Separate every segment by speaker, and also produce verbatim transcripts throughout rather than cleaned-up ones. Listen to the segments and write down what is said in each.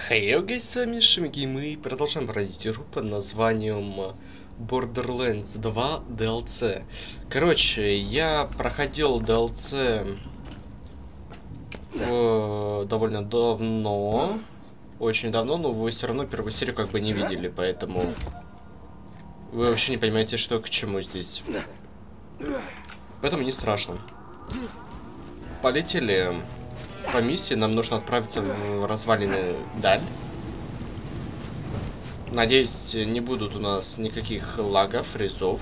Speaker 1: Хей, окей, с вами Шимги, и мы продолжаем бродить игру под названием Borderlands два ди эл си. Короче, я проходил ди эл си в... довольно давно, очень давно, но вы все равно первую серию как бы не видели, поэтому вы вообще не понимаете, что к чему здесь. Поэтому не страшно. Полетели по миссии, нам нужно отправиться в развалины Даль. Надеюсь, не будут у нас никаких лагов, фризов.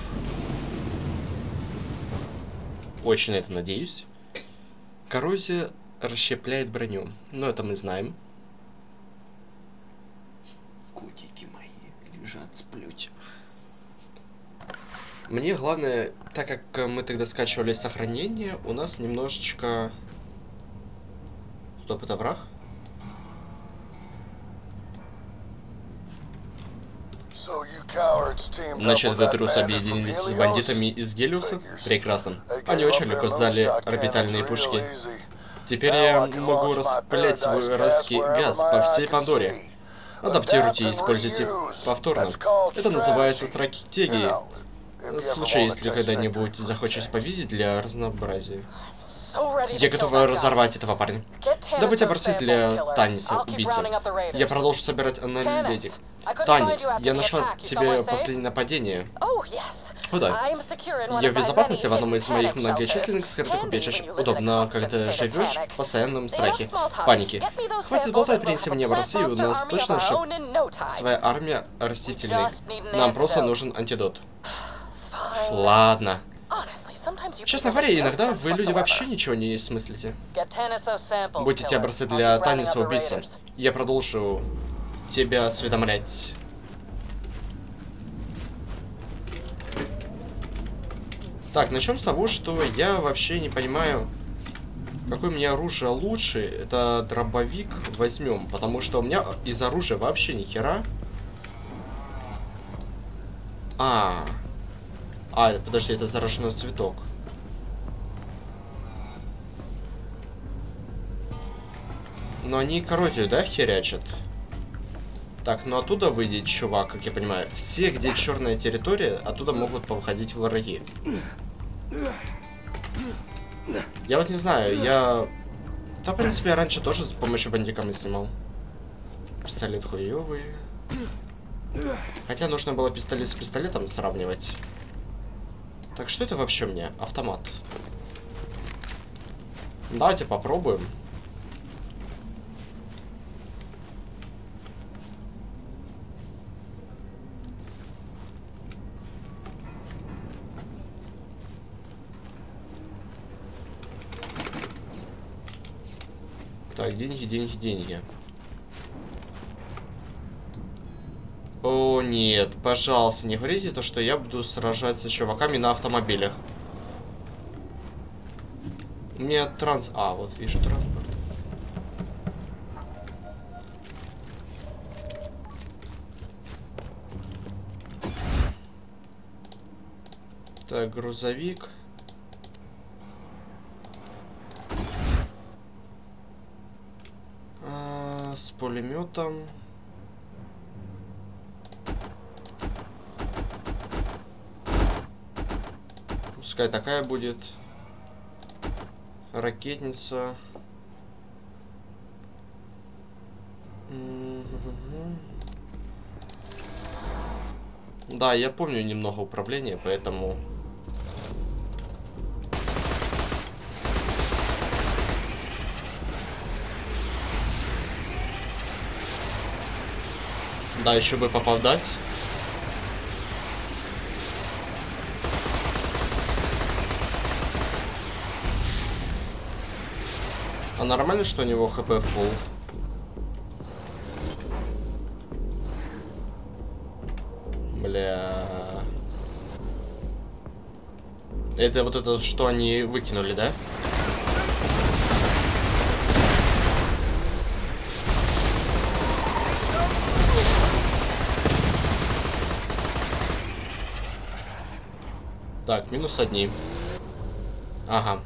Speaker 1: Очень на это надеюсь. Коррозия расщепляет броню. Но это мы знаем. Котики мои лежат, сплють. Мне главное, так как мы тогда скачивали сохранение, у нас немножечко... Стоп, это враг? Значит, вы, трусы, объединились с бандитами из Гелиуса? Прекрасно. Они очень легко сдали орбитальные пушки. Теперь я могу распылять свой вражеский газ по всей Пандоре. Адаптируйте и используйте повторно. Это называется стратегией. В случае, если когда-нибудь захочешь победить для разнообразия. Я готова разорвать этого парня. Добыть образцы для Таниса, убийцы. Я продолжу собирать аналитик. Танис, я нашла тебе последнее нападение. О да. Я в безопасности в одном из моих многочисленных скрытых убежищ. Удобно, когда живешь в постоянном страхе, панике. Хватит болтать, принеси мне образцы, и у нас точно же своя армия растительных. Нам просто нужен антидот. Ладно. Честно говоря, иногда вы, люди, вообще ничего не смыслите. Будь эти образцы для Таниса убийцы. Я продолжу тебя осведомлять. Так, начнем с того, что я вообще не понимаю, какое у меня оружие лучше. Это дробовик возьмем, потому что у меня из оружия вообще ни хера. А, а, подожди, это зараженный цветок. Но они коррозию, да, херячат? Так, ну оттуда выйдет чувак, как я понимаю. Все, где черная территория, оттуда могут повыходить враги. Я вот не знаю, я... Да, в принципе, я раньше тоже с помощью бандиками снимал. Пистолет хуёвый. Хотя нужно было пистолет с пистолетом сравнивать. Так, что это вообще мне? Автомат. Давайте попробуем. Так, деньги, деньги, деньги. О, нет, пожалуйста, не говорите то, что я буду сражаться с чуваками на автомобилях. У меня транс... А, вот вижу транспорт. Так, грузовик. А, с пулеметом. Пускай такая будет. Ракетница. Да, я помню немного управления, поэтому... Да, еще бы попадать. А нормально, что у него хп фулл? Бля. Это вот это, что они выкинули, да? Так, минус одни. Ага.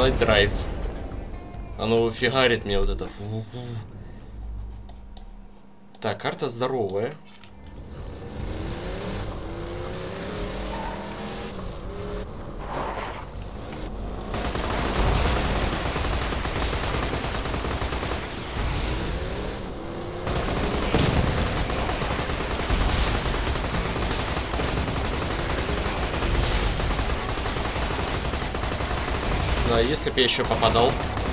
Speaker 1: Night Drive. Оно фигарит мне вот это. Фу-фу. Так, карта здоровая. Да, если бы я еще попадал.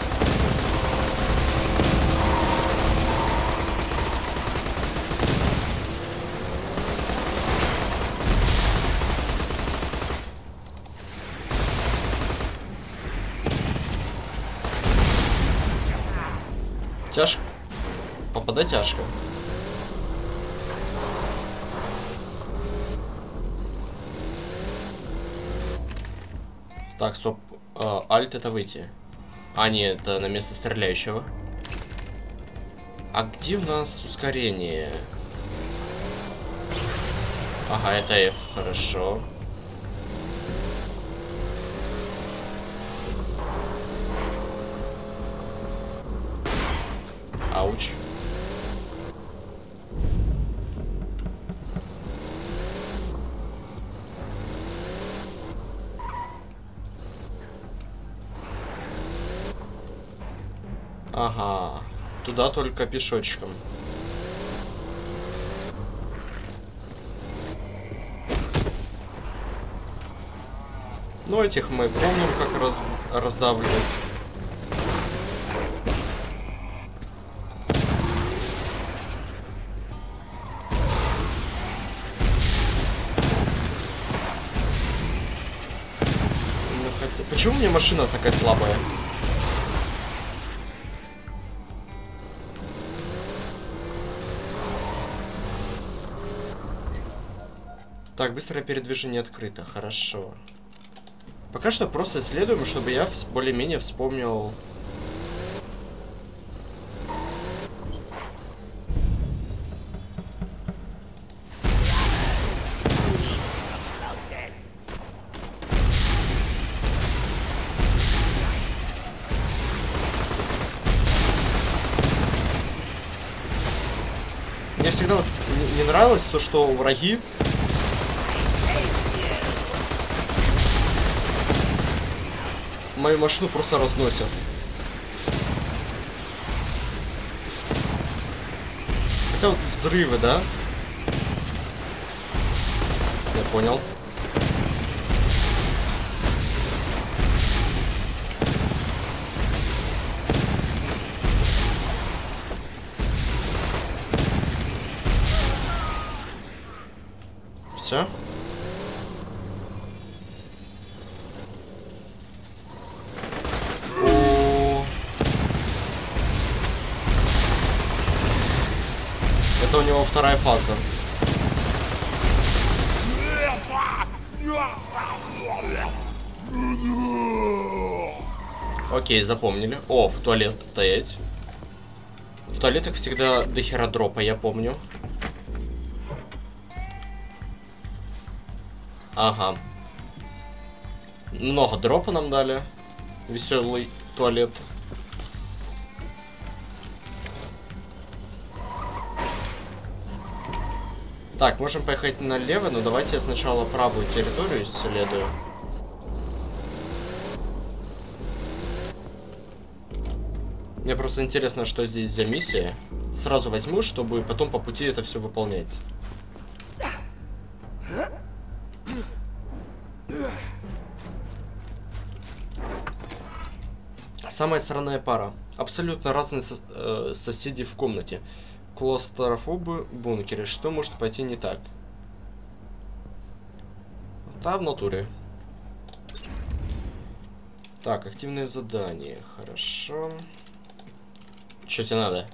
Speaker 1: Тяжко. Попадать тяжко. Так, стоп. Альт это выйти. А, нет, это на место стреляющего. А где у нас ускорение? Ага, это F, хорошо. Ауч. Ага, туда только пешочком. Ну, этих мы помним, как раз раздавливать. Ну, хотя... Почему у меня машина такая слабая? Так, быстрое передвижение открыто, хорошо. Пока что просто исследуем, чтобы я более-менее вспомнил. Мне всегда вот не, не нравилось то, что враги мою машину просто разносят. Хотя вот взрывы, да? Я понял. Все. Это у него вторая фаза. Окей, запомнили. О, в туалет стоять. В туалетах всегда дохера дропа, я помню. Ага. Много дропа нам дали. Веселый туалет. Так, можем поехать налево, но давайте я сначала правую территорию исследую. Мне просто интересно, что здесь за миссия. Сразу возьму, чтобы потом по пути это все выполнять. Самая странная пара. Абсолютно разные сос э, соседи в комнате. Клаустрофобы, бункеры. Что может пойти не так? Да, в натуре. Так, активное задание. Хорошо. Что тебе надо?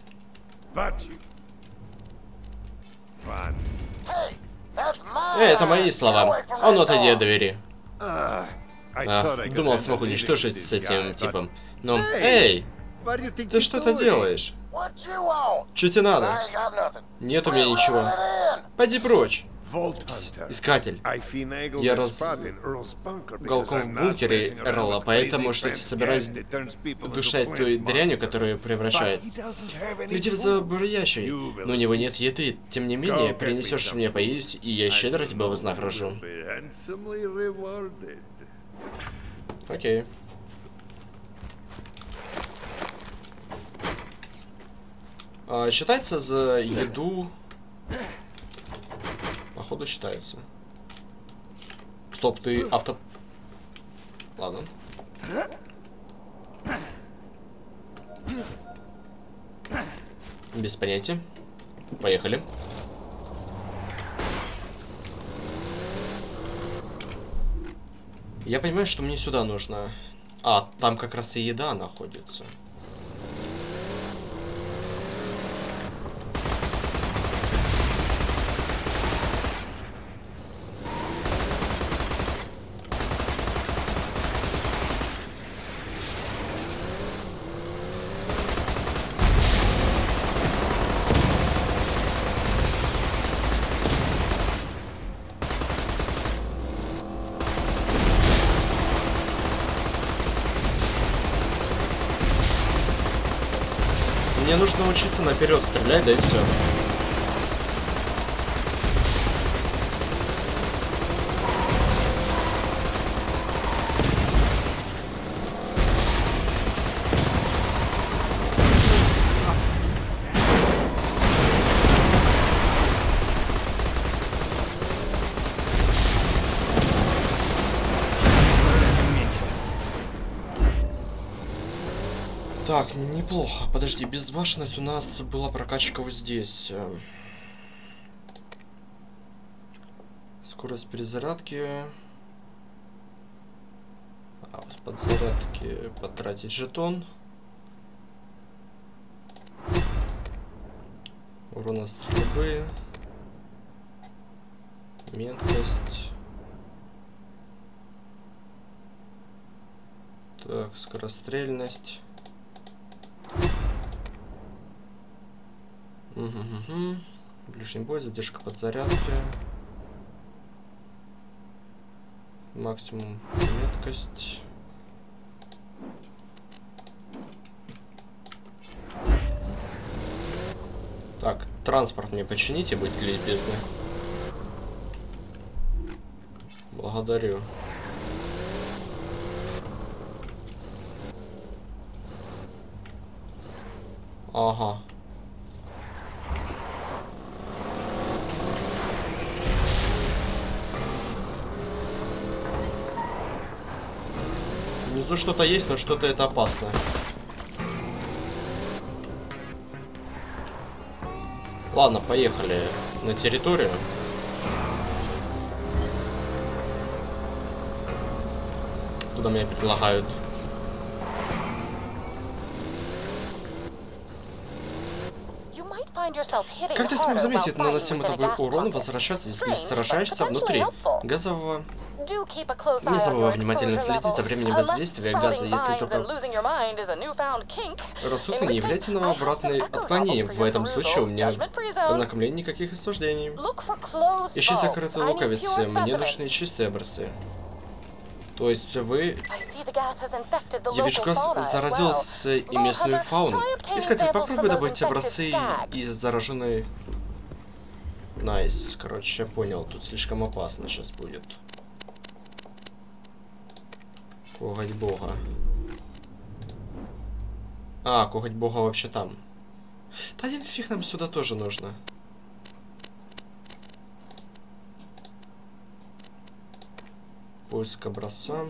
Speaker 1: Эй, это мои слова. А ну отойди от двери. А, думал, смог уничтожить с этим типом. Но, эй! Ты что-то делаешь? Что тебе надо? Нет у меня ничего. Пойди прочь. Пс, искатель. Я разголком в бункере Эрла, поэтому что-то собираюсь душать той дрянью, которую превращает. Люди в забурящий, но у него нет еды. Тем не менее, принесешь мне поесть, и я щедро тебя вознагражу. Окей. А, считается за еду. Походу считается. Стоп, ты авто... Ладно. Без понятия. Поехали. Я понимаю, что мне сюда нужно. А, там как раз и еда находится. Мне нужно научиться наперед стрелять, да и все. Так, неплохо. Подожди, безбашенность у нас была прокачка вот здесь. Скорость перезарядки. А, подзарядки потратить жетон. Урон от стрельбы. Меткость. Так, скорострельность. Угу-угу. Ближний бой, задержка подзарядки. Максимум меткость. Так, транспорт мне почините, будьте любезны. Благодарю. Ага. Внизу что-то есть, но что-то это опасно. Ладно, поехали на территорию. Куда меня предлагают? Как ты смог заметить наносимый тобой урон возвращаться, если сражаешься внутри газового? Не забывай внимательно следить за временем воздействия газа, если только рассудка не является нам обратной отклонением. В этом случае у меня ознакомление никаких осуждений. Ищи закрытые луковицы, мне нужны чистые образцы. То есть вы... Девичка заразилась и местную фауну. Искатель, попробуй добыть образцы из зараженной... Найс. Короче, я понял, тут слишком опасно сейчас будет. Коготь бога. А, коготь бога вообще там. Да один фиг нам сюда тоже нужно. Поиск образца.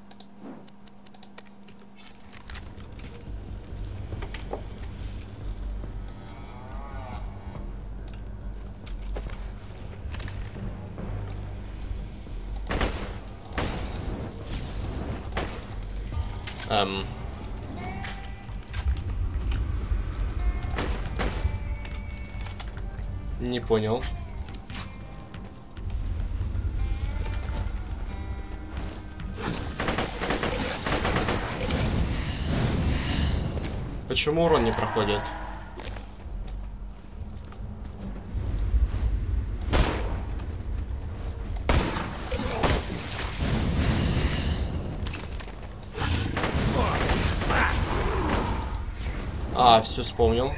Speaker 1: Эм. Не понял. Почему урон не проходит? А, все вспомнил.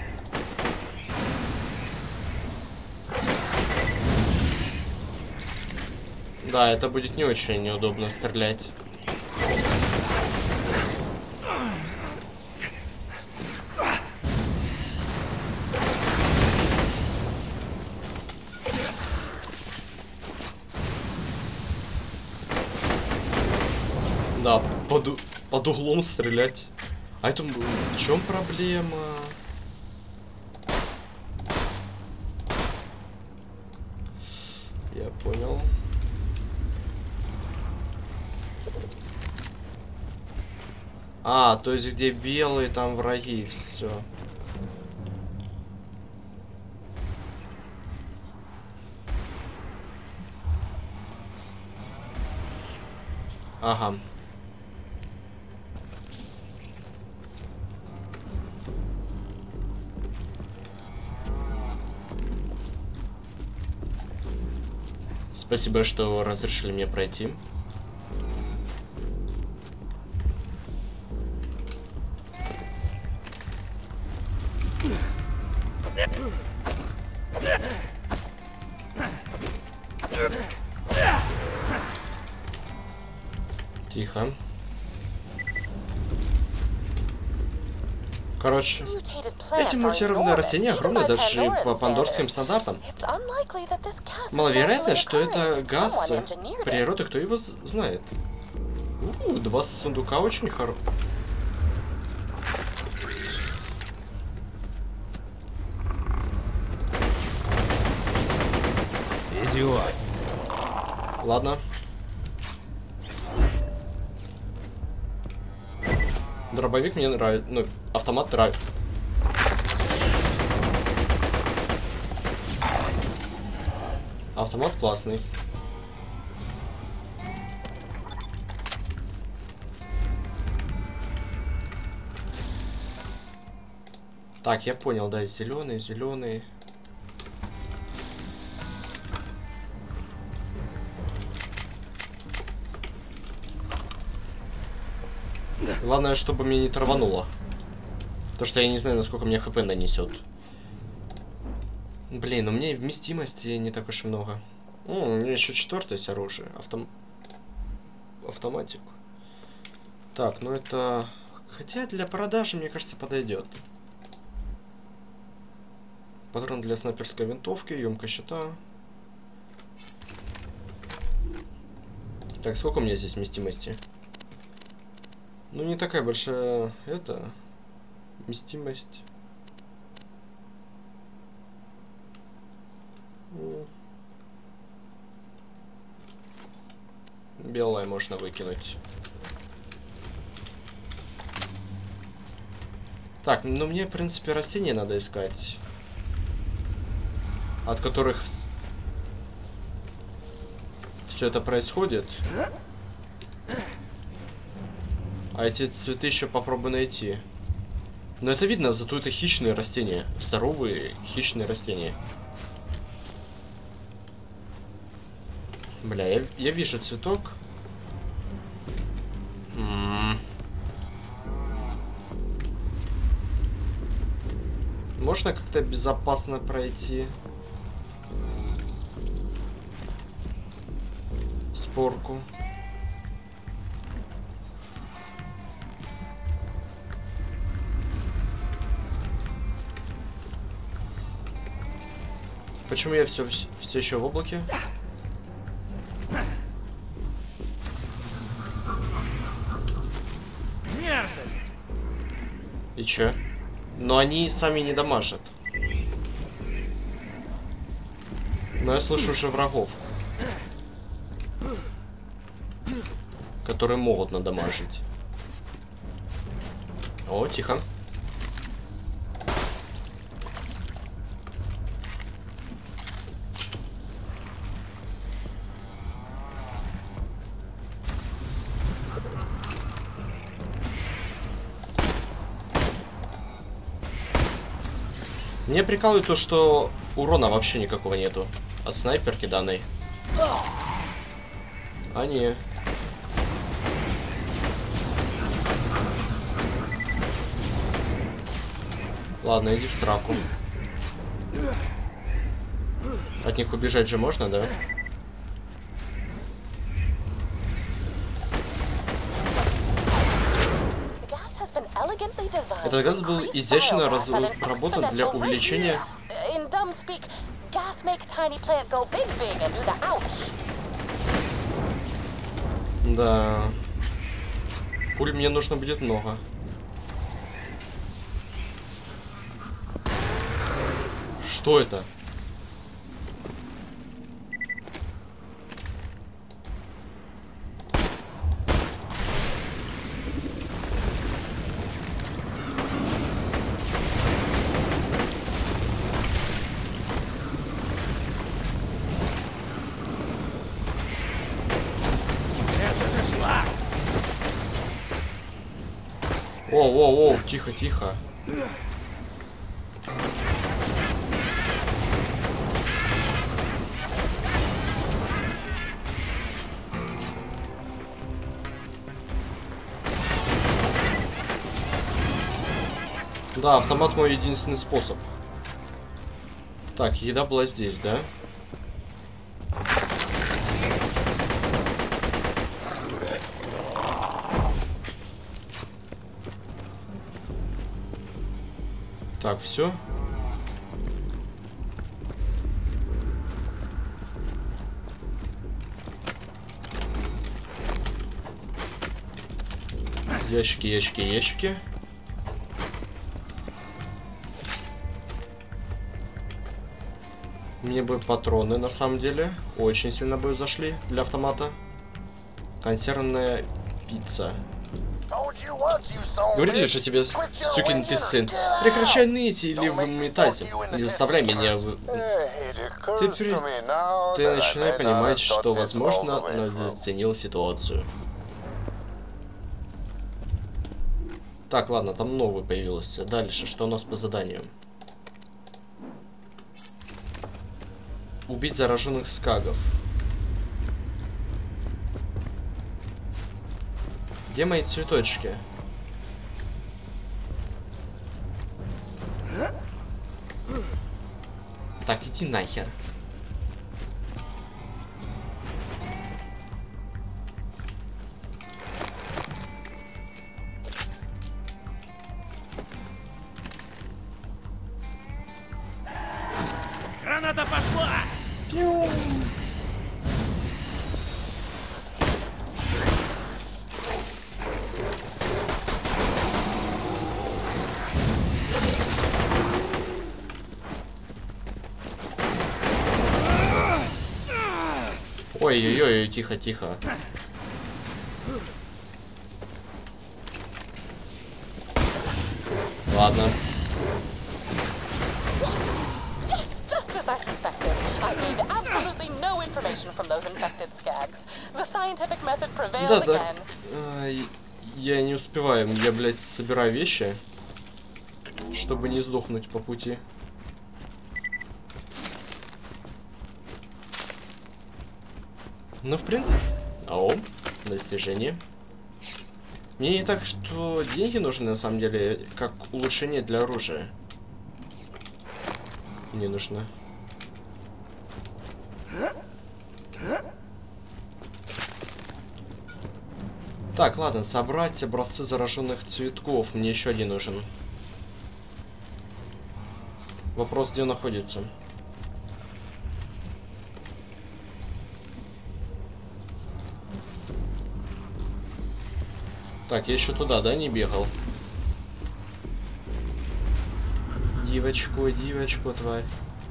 Speaker 1: Да, это будет не очень неудобно стрелять. Да, под, под углом стрелять. А это в чем проблема? Я понял. А, то есть где белые, там враги, все. Ага. Спасибо, что разрешили мне пройти. Тихо. Короче, эти мутированные растения огромны даже по пандорским стандартам. Маловероятно, что это газ природы, кто его знает. У, два сундука очень хорошие.
Speaker 2: Идиот.
Speaker 1: Ладно. Дробовик мне нравится. Ну, автомат нравится. Автомат классный. Так, я понял, да, зеленый, зеленый. Главное, чтобы меня не травануло. Потому что я не знаю, насколько мне хп нанесет. Блин, у меня и вместимости не так уж и много. О, у меня еще четвертое есть оружие. Автом... Автоматик. Так, ну это... Хотя для продажи, мне кажется, подойдет. Патрон для снайперской винтовки, емкость щита. Так, сколько у меня здесь вместимости? Ну, не такая большая, это, вместимость. Белое можно выкинуть. Так, ну мне, в принципе, растения надо искать. От которых все это происходит. А эти цветы еще попробую найти. Но это видно, зато это хищные растения. Здоровые хищные растения. Бля, я, я вижу цветок. М-м. Можно как-то безопасно пройти? Спорку. Почему я все, все еще в облаке?
Speaker 2: Мерзость.
Speaker 1: И чё? Но они сами не дамажат. Но я слышу уже врагов, которые могут надамажить. О, тихо. Мне прикалывает то, что урона вообще никакого нету от снайперки данной. А не. Ладно, иди в сраку. От них убежать же можно, да? Этот газ был изящно разработан для увеличения... Да. Пуль мне нужно будет много. Что это? Воу-воу-воу, тихо-тихо. Да, автомат мой единственный способ. Так, еда была здесь, да? Так, все. Ящики, ящики, ящики. Мне бы патроны, на самом деле. Очень сильно бы зашли для автомата. Консервная пицца. Говорили же тебе, сукин ты сын. Прекращай ныть или выметайся. Не заставляй меня вы... Ты, при... ты начинай понимать, что, возможно, заценил ситуацию. Так, ладно, там новый появился. Дальше, что у нас по заданию? Убить зараженных скагов. Где мои цветочки? Так, иди нахер.
Speaker 2: Граната пошла!
Speaker 1: Пью. Ой-ой-ой, тихо-тихо. Ладно.
Speaker 3: Yes, just as I suspected. I gained absolutely no information from those infected skags. The scientific method prevails
Speaker 1: Да, да.
Speaker 3: again.
Speaker 1: А, я не успеваю. Я, блядь, собираю вещи, чтобы не сдохнуть по пути. Ну, в принципе... О, достижение. Мне не так, что деньги нужны, на самом деле, как улучшение для оружия. Не нужно. Так, ладно, собрать образцы зараженных цветков. Мне еще один нужен. Вопрос, где он находится? Так, я еще туда, да, не бегал? Девочку, девочку, тварь.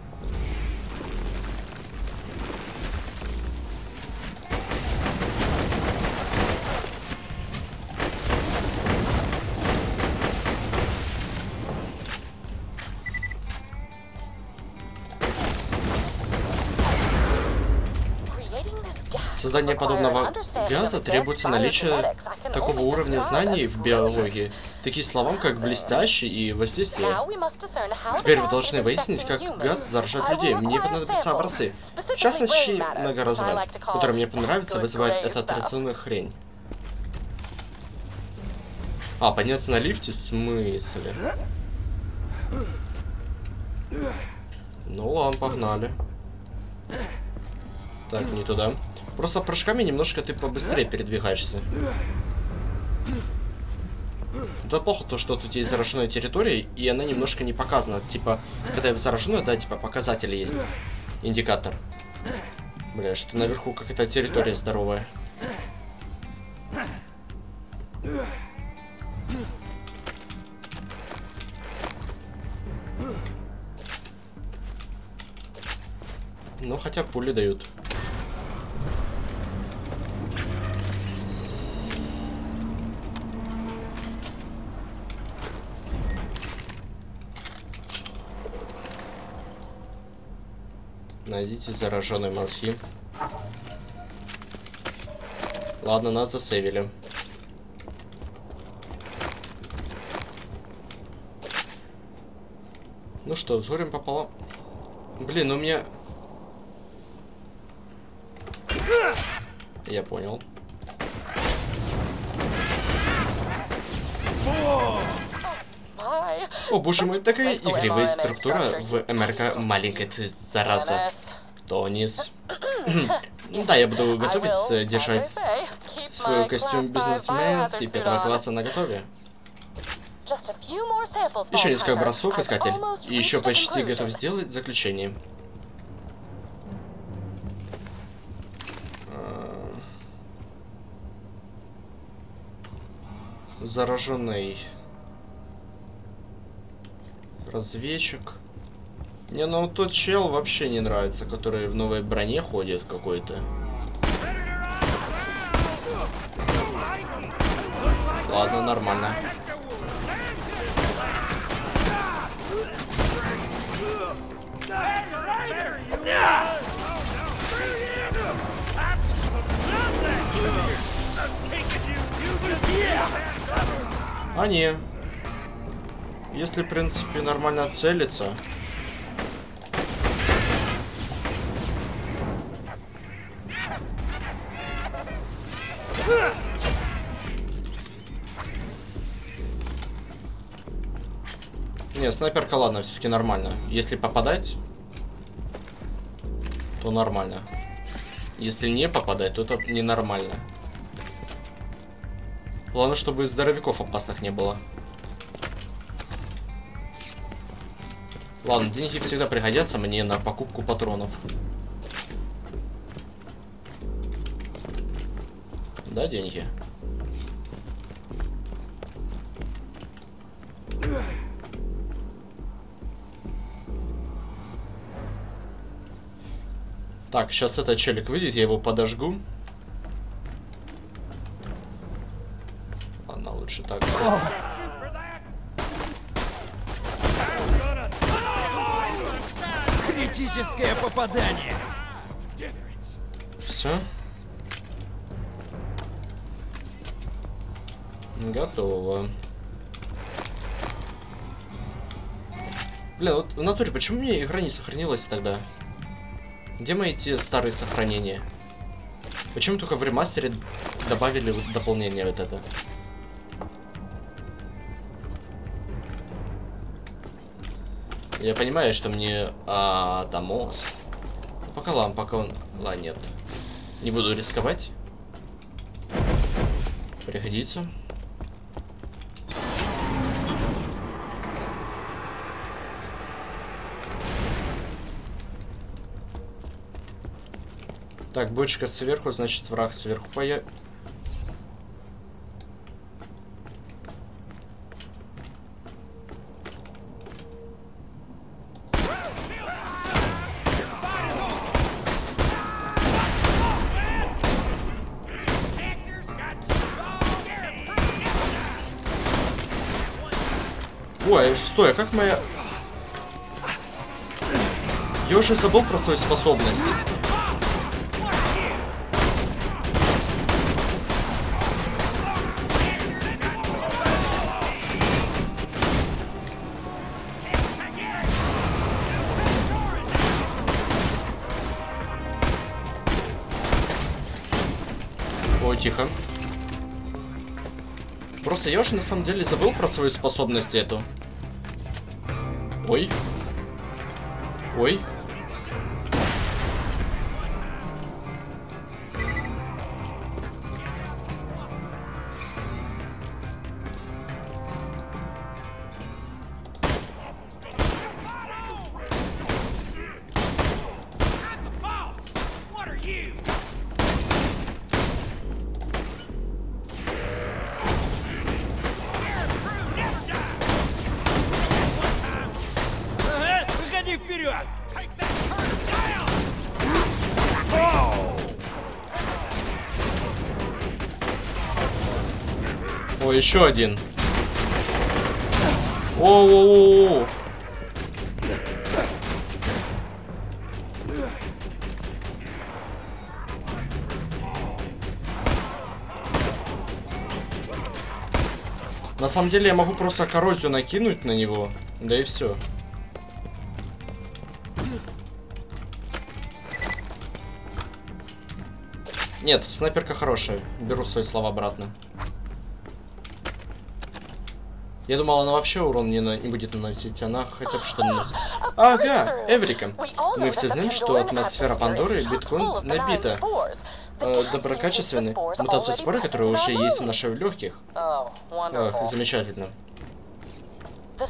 Speaker 1: Создание подобного газа требуется наличие такого уровня знаний в биологии. Такие слова, как блестящий и воздействие. Теперь вы должны выяснить, как газ заражает людей. Мне понадобятся образцы. В частности, многоразовые, которые мне понравится, вызывает эта отрицательная хрень. А, подняться на лифте? В смысле? Ну ладно, погнали. Так, не туда. Просто прыжками немножко ты побыстрее передвигаешься. Да плохо то, что тут есть зараженная территория, и она немножко не показана. Типа, когда я в зараженную, да, типа показатели есть. Индикатор. Бля, что наверху какая-то территория здоровая. Ну, хотя пули дают. Найдите зараженные мозги. Ладно, нас засейвили. Ну что, с горем пополам. Блин, у меня... Я понял. О, боже мой, такая игривая структура в МРК маленькая ты, зараза. Тонис. Ну да, я буду готовиться держать свой костюм бизнесмена с пятого класса наготове. Еще несколько образцов, искатель. И еще почти готов сделать заключение. Зараженный разведчик. Не, ну тот чел вообще не нравится, который в новой броне ходит какой-то. Ладно, нормально. А не. Если, в принципе, нормально целиться. Не, снайперка, ладно, все-таки нормально. Если попадать, то нормально. Если не попадать, то это ненормально. Главное, чтобы здоровяков опасных не было. Ладно, деньги всегда пригодятся мне на покупку патронов. Да, деньги? Так, сейчас этот челик выйдет, я его подожгу. Ладно, лучше так.
Speaker 2: Критическое попадание.
Speaker 1: Все. Готово. Бля, вот в натуре, почему у меня игра не сохранилась тогда? Где мои те старые сохранения? Почему только в ремастере добавили вот дополнение вот это? Я понимаю, что мне... А, там мост. Пока ладно, пока он... Ладно, нет. Не буду рисковать. Пригодится. Так, бочка сверху, значит враг сверху поя... Ой, стой, а как моя... Я уже забыл про свою способность. Ой, тихо. Просто я уже на самом деле забыл про свою способность эту. Ой. Ой.
Speaker 2: Выходи вперед!
Speaker 1: О, еще один. О-о-о-о. На самом деле я могу просто коррозию накинуть на него, да и все. Нет, снайперка хорошая. Беру свои слова обратно. Я думал, она вообще урон не, на... не будет наносить. Она хотя бы что наносит. Ага, Эврика. Мы все знаем, что атмосфера Пандоры битком набита. Э, доброкачественной мутации споры, которые уже есть в наших легких. Ох, замечательно. А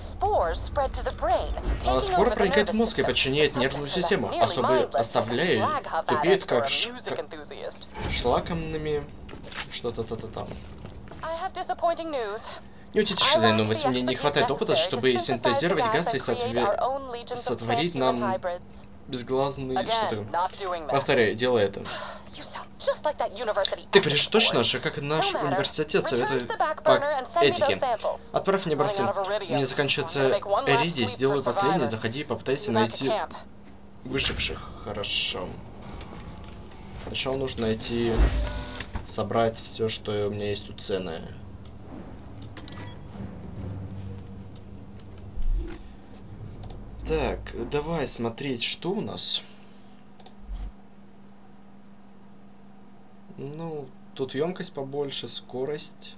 Speaker 1: спор проникает в мозг и подчиняет нервную систему, особо оставляя тупеет как ш... шлакомными что-то-то-то там. Неутешительная новость. Мне не хватает опыта, чтобы синтезировать газ и сотве... сотворить нам безглазный что-то. Повторяю, делай это. Ты говоришь точно же, как наш университет советует по этике. Отправь мне Барсин. Не заканчивается Эридий, сделаю последний, заходи и попытайся найти выживших. Хорошо. Сначала нужно найти, собрать все, что у меня есть тут ценное. Так, давай смотреть, что у нас. Ну, тут емкость побольше, скорость.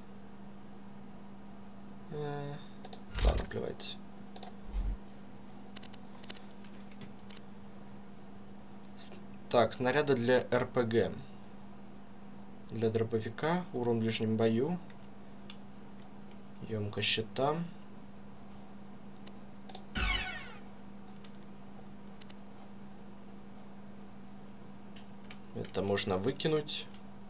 Speaker 1: Э, ладно, плевать. С так, снаряды для эр пэ гэ. Для дробовика, урон в ближнем бою. Емкость щита. Это можно выкинуть.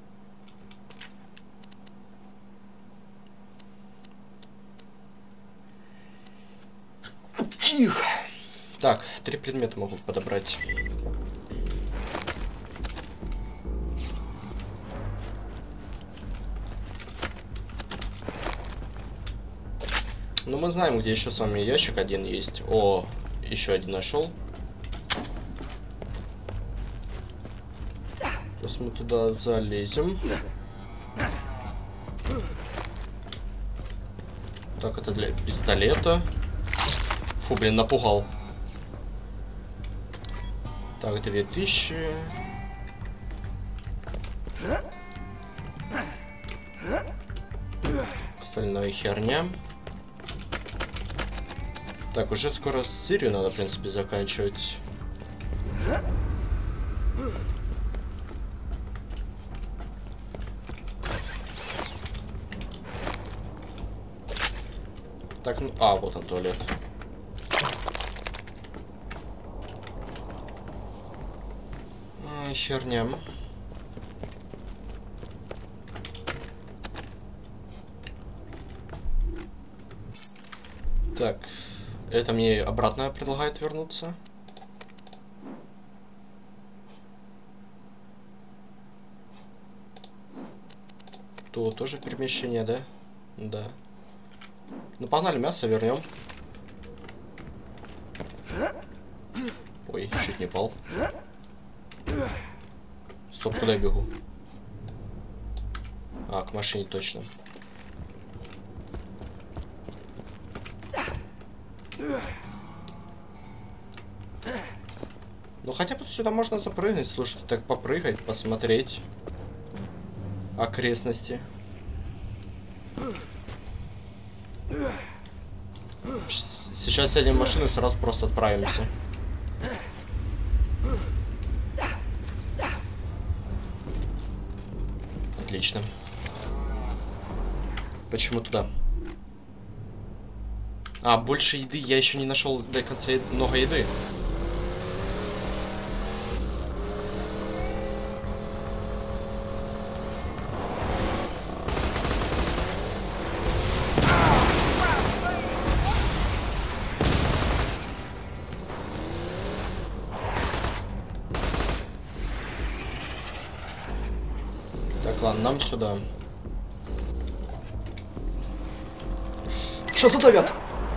Speaker 1: Тихо. Так, три предмета могу подобрать. Ну, мы знаем, где еще с вами ящик один есть. О, еще один нашел. Сейчас мы туда залезем. Так, это для пистолета. Фу, блин, напугал. Так, две тысячи. Остальная херня. Так, уже скоро серию надо, в принципе, заканчивать. Так, ну, а, вот он, туалет. А, херня. Так, это мне обратно предлагает вернуться. То тоже перемещение, да? Да. Ну, погнали, мясо вернем. Ой, чуть не пал. Стоп, куда я бегу? А, к машине точно. Ну, хотя бы сюда можно запрыгнуть, слушайте, так попрыгать, посмотреть окрестности. Сейчас сядем в машину и сразу просто отправимся. Отлично. Почему туда? А, больше еды. Я еще не нашел до конца много еды. Так, ладно, нам сюда. Сейчас задавят!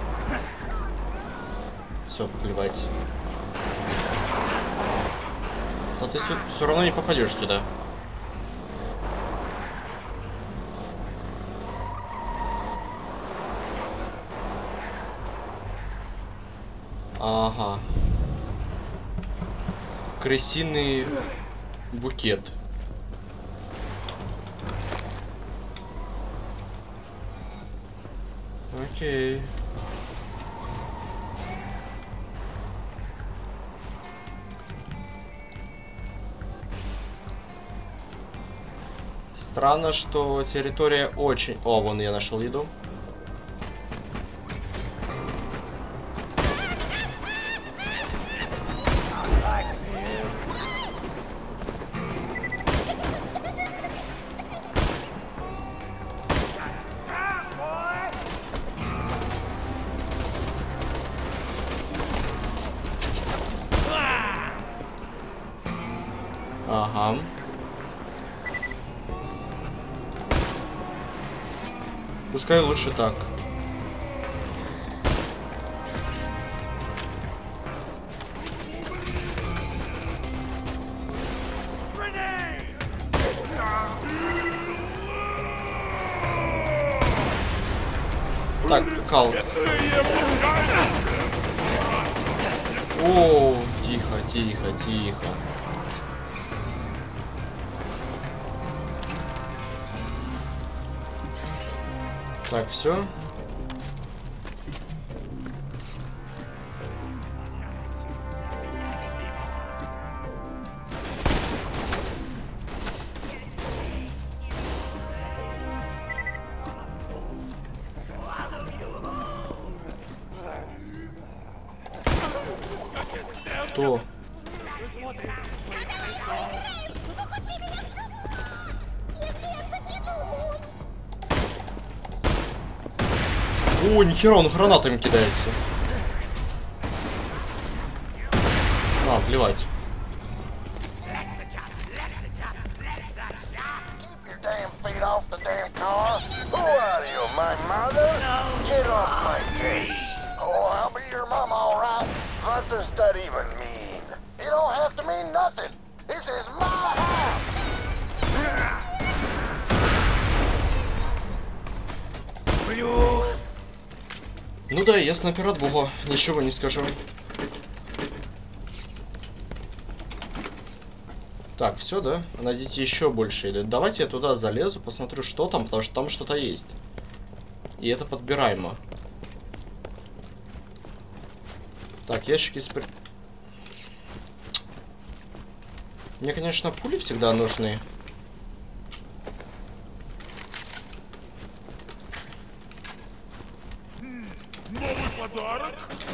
Speaker 1: Все, плевать. Но ты все равно не попадешь сюда. Ага. Крысиный букет. Окей. Странно, что территория очень... О, вон я нашел еду. Ага. Пускай лучше так. Так, Кал. О, тихо, тихо, тихо. Так, все. Кто? О, нихера, он гранатами кидается. А, плевать. Ну да, я снайпер от бога, ничего не скажу. Так, все, да? Найдите еще больше. Или давайте я туда залезу, посмотрю, что там, потому что там что-то есть. И это подбираемо. Так, ящики с... Мне, конечно, пули всегда нужны.
Speaker 2: Подарок?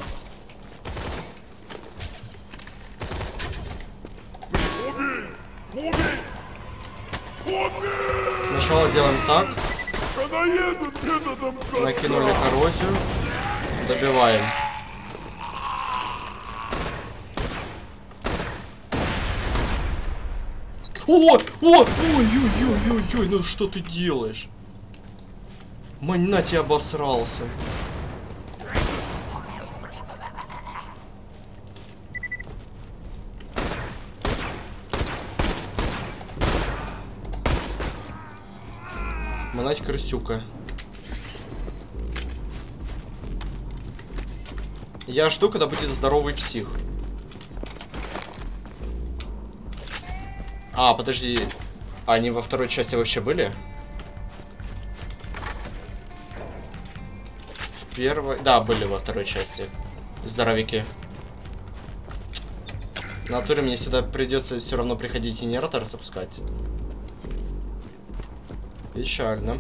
Speaker 2: Убей! Убей! Убей!
Speaker 1: Сначала делаем так.
Speaker 2: Каноедут методом.
Speaker 1: Накинули коррозию. Добиваем. О! О! Ой-ой-ой-ой-ой! Ну что ты делаешь? Манать, я обосрался. Манать крысюка. Я жду, когда будет здоровый псих. А, подожди. Они во второй части вообще были? В первой... Да, были во второй части. Здоровики. В натуре мне сюда придется все равно приходить и генератор запускать. Печально.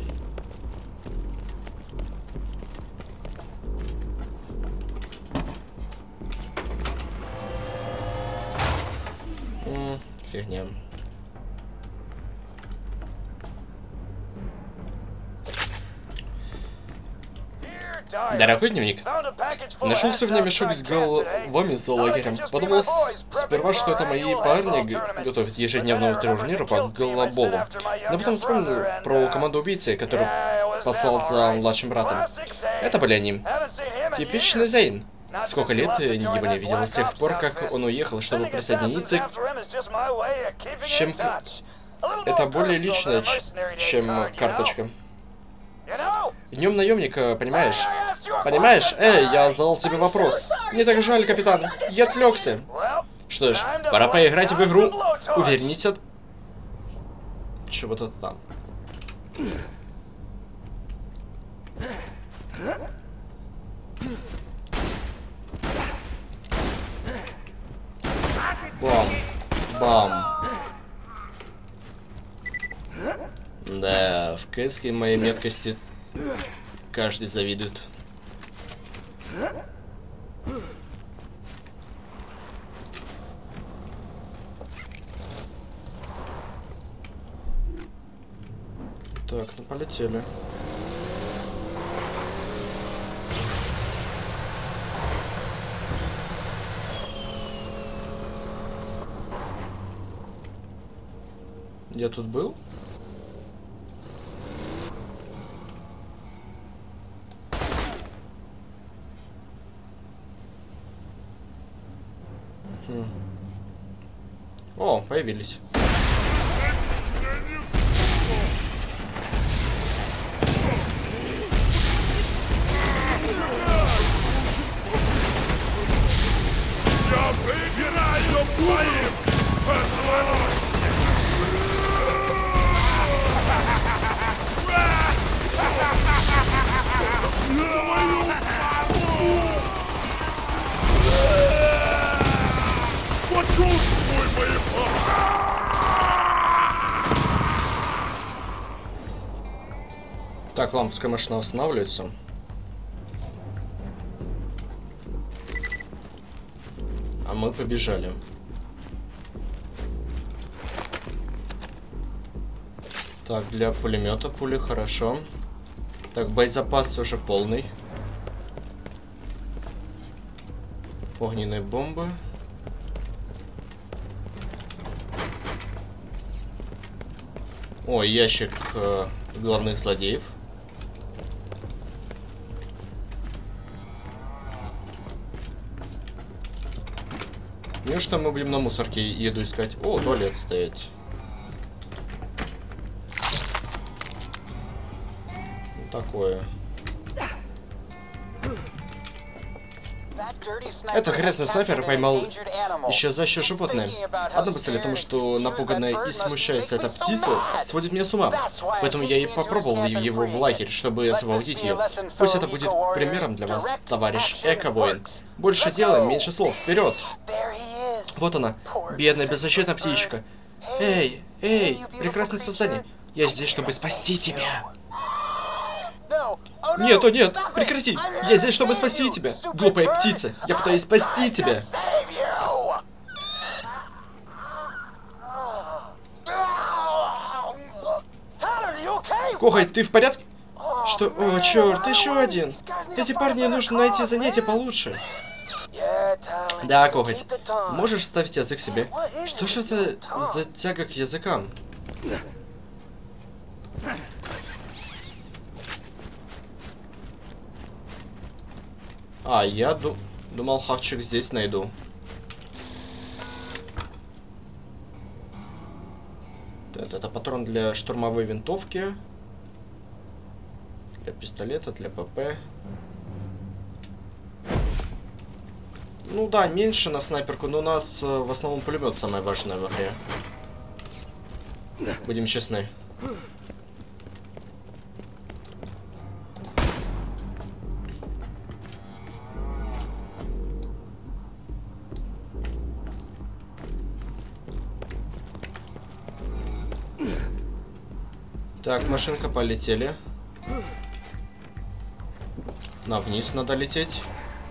Speaker 1: М-м, фигня. Дорогой дневник, нашелся в ней мешок с головами за лагерем. Подумал сперва, что это мои парни готовят ежедневного турнира по голоболу. Но потом вспомнил про команду убийцы, который послал за младшим братом. Это были они. Типичный Зейн. Сколько лет его не видел с тех пор, как он уехал, чтобы присоединиться к... Чем... Это более личное, чем карточка. Днем наемника, понимаешь? Понимаешь? Эй, я задал тебе вопрос. Мне так жаль, капитан. Я отвлекся. Что ж, пора поиграть в игру. Увернись от... Чего-то там. Бам. Бам. Да, в кэске моей меткости каждый завидует. Так, ну полетели. Я тут был? Хм. О, появились.
Speaker 2: Я прибираю твоим позвоночником. Почувствуй мои пальцы.
Speaker 1: Так, лампуская машина восстанавливается. А мы побежали. Так, для пулемета пули хорошо. Так, боезапас уже полный. Огненные бомбы. О, ящик э, главных злодеев. Ну что, мы будем на мусорке еду искать? О, туалет стоять. Такое. Это грязный снайпер поймал исчезающее животное. Одна мысль о том, что напуганная и смущаясь эта птица сводит меня с ума. Поэтому я и попробовал его в лагерь, чтобы освободить ее. Пусть это будет примером для вас, товарищ Эко-воин. Больше дела, меньше слов. Вперед! Вот она, бедная беззащитная птичка. Эй, эй, прекрасное создание. Я здесь, чтобы спасти тебя. Нет, о нет, прекрати! Я здесь, чтобы спасти тебя, глупая птица! Я пытаюсь спасти тебя! Коготь, ты в порядке? Что? О, черт, еще один! Эти парни нужно найти занятие получше. Да, Коготь, можешь ставить язык себе? Что ж это за тяга к языкам? А, я ду думал, хавчик здесь найду. Это, это патрон для штурмовой винтовки. Для пистолета, для ПП. Ну да, меньше на снайперку, но у нас в основном пулемет самое важное в игре. Будем честны. Так, машинка, полетели. На вниз надо лететь.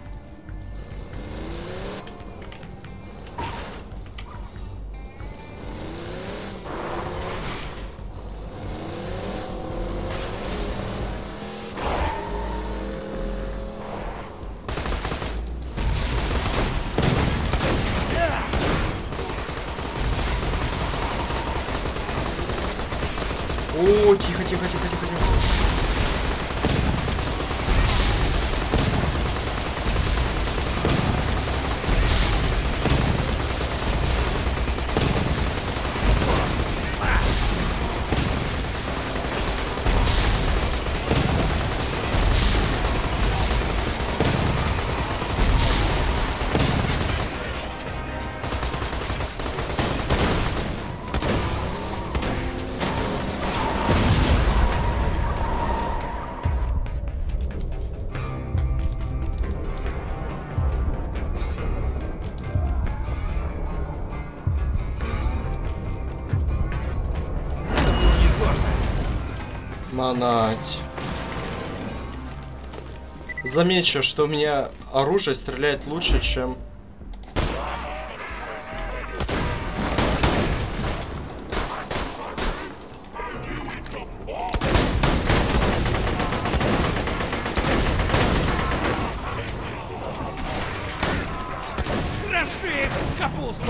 Speaker 1: О, тихо, тихо, тихо, тихо, тихо. Манать. Замечу, что у меня оружие стреляет лучше, чем...
Speaker 2: Капуста!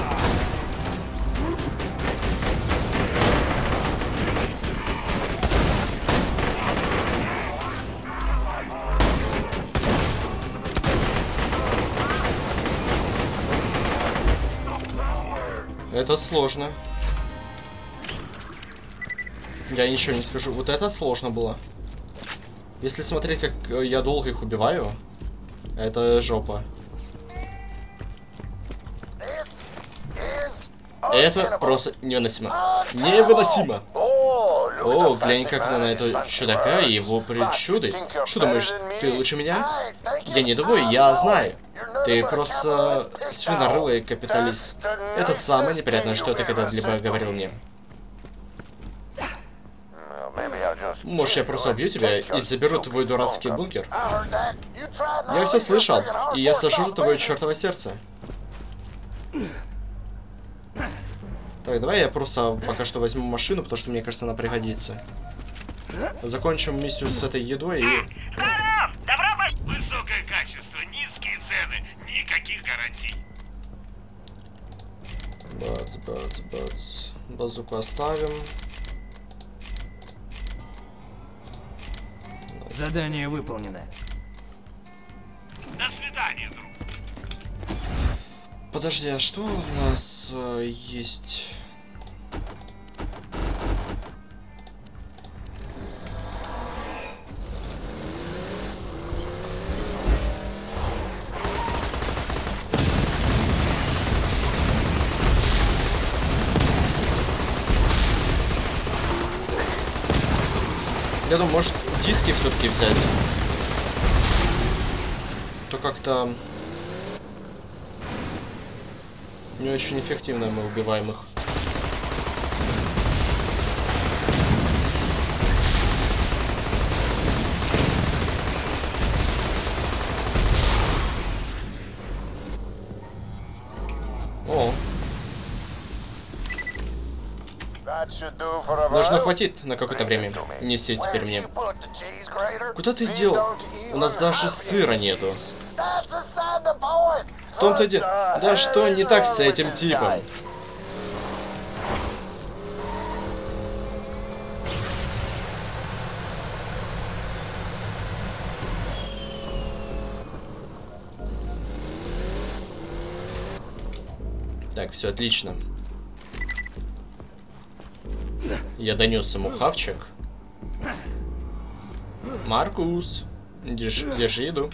Speaker 1: Это сложно. Я ничего не скажу. Вот это сложно было. Если смотреть, как я долго их убиваю, это жопа. Это просто невыносимо. Невыносимо! О, глянь-ка на этого чудака и его причуды. Что думаешь, ты лучше меня? Я не думаю, я знаю. Ты просто свинорылый капиталист. Это самое неприятное, что ты когда-либо говорил мне. Может, я просто убью тебя и заберу твой дурацкий бункер? Я все слышал, и я сожру твое чертово сердце. Так, давай я просто пока что возьму машину, потому что мне кажется, она пригодится. Закончим миссию с этой едой и...
Speaker 4: Здоров! Добро пожаловать! Высокое качество, низкие цены, никаких гарантий.
Speaker 1: Бац, бац, бац. Базуку оставим.
Speaker 5: Задание выполнено.
Speaker 4: До свидания, друг.
Speaker 1: Подожди, а что у нас э, есть? Я думаю, может, диски все-таки взять. То как-то не очень эффективно мы убиваем их. О. Должно хватить на какое-то время. Неси теперь мне. Куда ты дел? У нас даже сыра нету. В том-то дело. Да что не так с этим типом? Так, все отлично. Я донес ему хавчик. Маркус, держи, держи еду.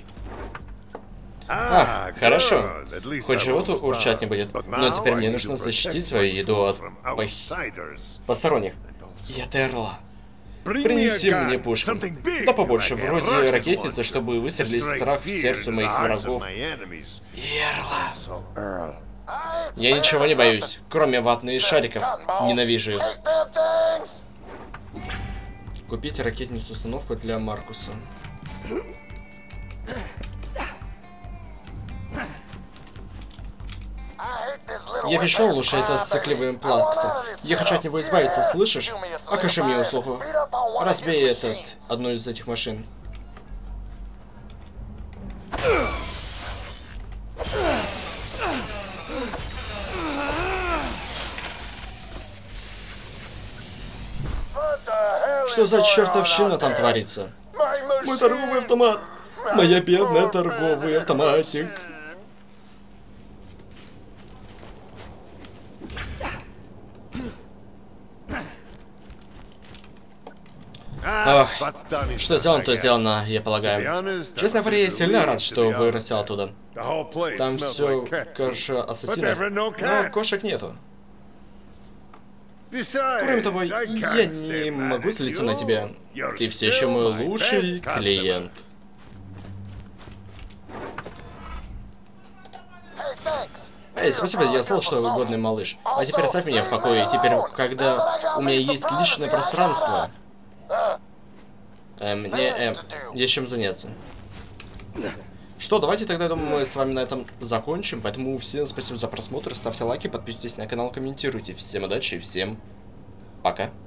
Speaker 1: А, хорошо. Хоть животу урчать не будет. Но теперь мне нужно защитить свою еду от пох... посторонних. Я Терла. Принеси мне пушку. Да побольше, вроде ракетницы, чтобы выстрелить страх в сердце моих врагов. Эрла. Я ничего не боюсь, кроме ватных шариков. Ненавижу их. Купить ракетницу установку для Маркуса. Я пришел лучше это сцикливым плаксом. Я хочу от него избавиться, слышишь? Окажи мне услугу. Разбей этот, одну из этих машин. Что за чертовщина там творится? Мой торговый автомат! Моя бедная торговый автоматик! Ах, что сделано, то сделано, я полагаю. Честно говоря, я сильно рад, что вырастил оттуда. Там все, кажется, ассасинов, но кошек нету. Кроме того, я не могу злиться на тебя. Ты все еще мой лучший клиент. Эй, спасибо, я слышал, что вы годный малыш. А теперь оставь меня в покое. Теперь, когда у меня есть личное пространство, э, мне э, есть чем заняться. Что, давайте тогда, я думаю, мы с вами на этом закончим. Поэтому всем спасибо за просмотр, ставьте лайки, подписывайтесь на канал, комментируйте. Всем удачи и всем пока.